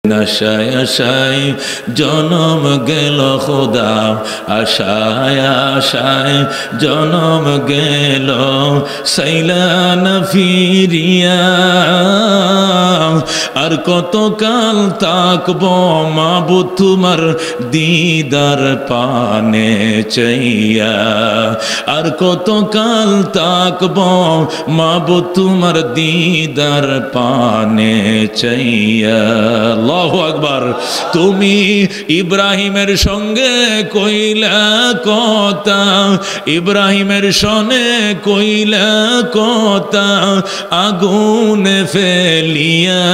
আশায় আশায় জনম গেল খোদা, আশায় আশায় জনম গেল, সাইলান ফিরিয়া। আর কতকাল তাকব মাবুদ তোমার দিদার পানে চাইয়া, আর কতকাল তাকব মাবুদ তোমার দিদার পানে চাইয়া। আল্লাহু আকবার। তুমি ইব্রাহিমের সঙ্গে কইলা কথা, ইব্রাহিমের সনে কইলা কথা, আগুনে ফেলিয়া।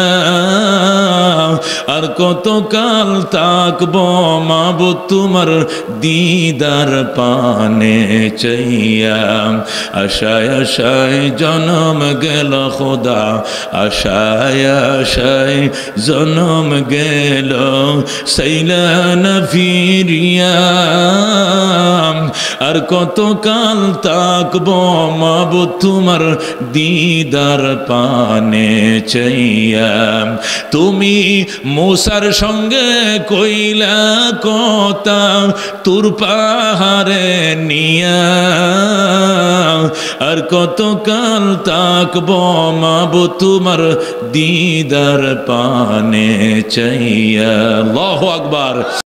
আর কতকাল তাকব মাবুদ তোমার দিদার পানে চাইয়া। আশায় আশায় জনম গেল খোদা, আশায় আশায় জনম গেল, সাইলান ফিরিয়া। আর কতকাল তাকব মাবুদ তোমার দিদার পানে চাইয়া। তুমি মূসার সঙ্গে কইলা কথা, তুর পাহাড়ে নিয়া। আর কতকাল তাকব মাবুদ তোমার দিদার পানে চাইয়া। আল্লাহু আকবার।